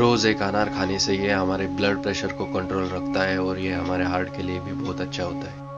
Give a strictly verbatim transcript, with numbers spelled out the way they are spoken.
रोज़ एक अनार खाने से ये हमारे ब्लड प्रेशर को कंट्रोल रखता है और ये हमारे हार्ट के लिए भी बहुत अच्छा होता है।